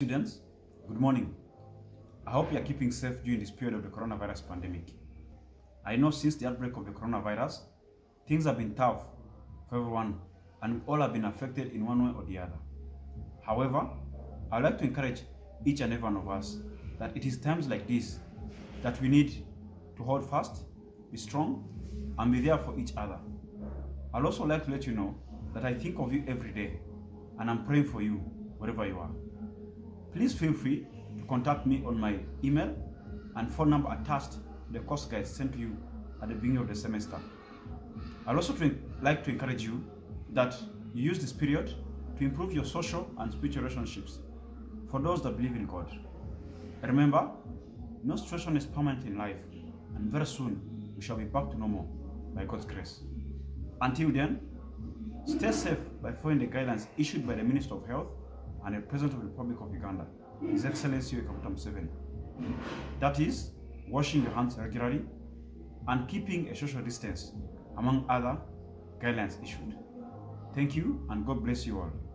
Students, good morning. I hope you are keeping safe during this period of the coronavirus pandemic. I know since the outbreak of the coronavirus, things have been tough for everyone and we all have been affected in one way or the other. However, I would like to encourage each and every one of us that it is times like this that we need to hold fast, be strong, and be there for each other. I'd also like to let you know that I think of you every day and I'm praying for you wherever you are. Please feel free to contact me on my email and phone number attached to the course guide sent to you at the beginning of the semester. I'd also like to encourage you that you use this period to improve your social and spiritual relationships for those that believe in God. Remember, no situation is permanent in life, and very soon we shall be back to normal by God's grace. Until then, stay safe by following the guidelines issued by the Minister of Health and the President of the Republic of Uganda, His Excellency Yoweri Museveni. That is, washing your hands regularly and keeping a social distance, among other guidelines issued. Thank you and God bless you all.